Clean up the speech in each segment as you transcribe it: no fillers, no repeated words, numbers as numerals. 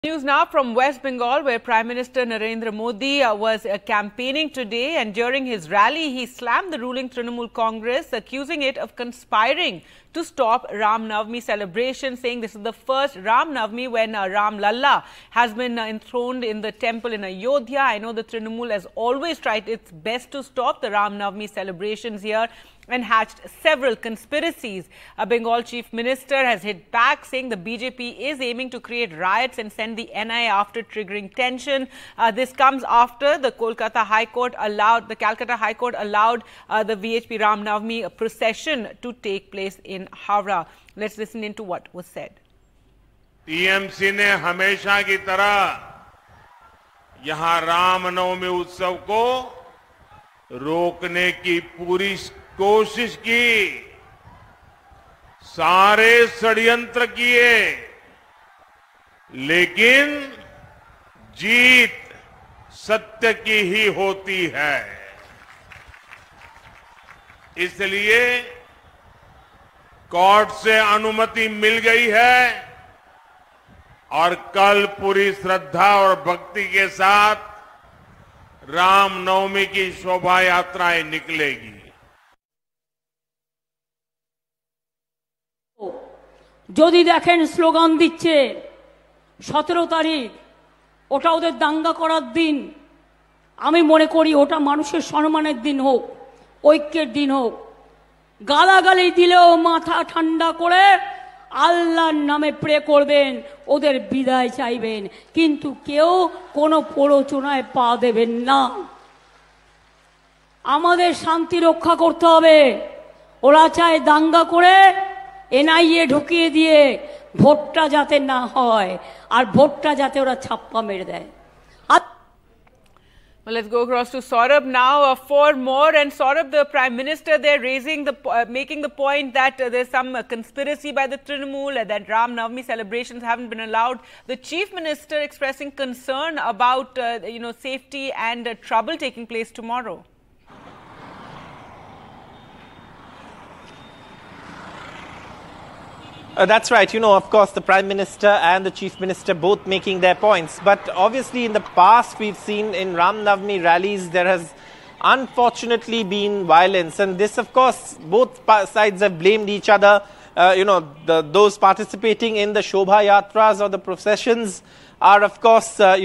News now from West Bengal, where Prime Minister Narendra Modi was campaigning today, and during his rally he slammed the ruling Trinamool Congress, accusing it of conspiring to stop Ram Navami celebration, saying this is the first Ram Navami when Ram Lalla has been enthroned in the temple in Ayodhya. I know the Trinamool has always tried its best to stop the Ram Navami celebrations here and hatched several conspiracies. A Bengal chief minister has hit back, saying the BJP is aiming to create riots and send the NIA after triggering tension. This comes after the Calcutta High Court allowed the VHP Ram Navami procession to take place in Howrah. Let's listen into what was said. TMC ने हमेशा की तरह यहां रामनवमी उत्सव को रोकने की पूरी कोशिश की, सारे षड्यंत्र किए, लेकिन जीत सत्य की ही होती है। इसलिए कोर्ट से अनुमति मिल गई है और कल पूरी श्रद्धा और भक्ति के साथ रामनवमी की शोभा यात्राएं निकलेगी। যদি দেখেন স্লোগান দিচ্ছে 17 তারিখ ওটা ওদের দাঙ্গা করার দিন, আমি মনে করি ওটা মানুষের সম্মানের দিন হোক, ঐক্যের দিন হোক। গালাগালি দিলেও মাথা ঠান্ডা করে আল্লাহর নামে প্রে করবেন, ওদের বিদায় চাইবেন, কিন্তু কেউ কোনো প্ররোচনায় পা দেবেন না। আমাদের শান্তি রক্ষা করতে হবে। ওরা চায় দাঙ্গা করে এনআইএ ঢুকিয়ে দিয়ে ভোটটা যাতে না হয় আর ভোটটা যাতে ওরা ছাপ্পা মেরে দেয়। Well, let's go across to Saurabh now for more. And Saurabh, the Prime Minister there making the point that there's some conspiracy by the Trinamool, that Ram Navami celebrations haven't been allowed. The Chief Minister expressing concern about safety and trouble taking place tomorrow. That's right. Of course, the Prime Minister and the Chief Minister both making their points. But obviously, in the past, we've seen in Ram Navami rallies, there has unfortunately been violence. And this, of course, both sides have blamed each other. Those participating in the Shobha Yatras or the processions are, of course,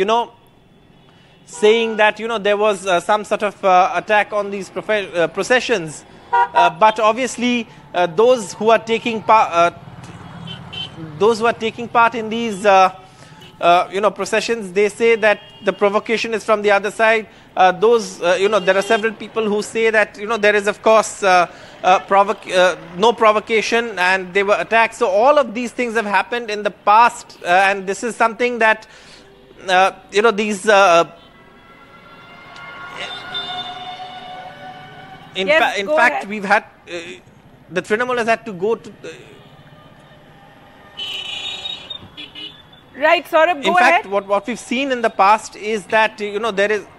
saying that, there was some sort of attack on these processions. But obviously, those who are taking part in these, processions, they say that the provocation is from the other side. There are several people who say that, there is, of course, no provocation and they were attacked. So all of these things have happened in the past, and this is something that, in fact, we've had, the Trinamool has had to go to... Right, Saurabh, go ahead. In fact, what we've seen in the past is that, there is...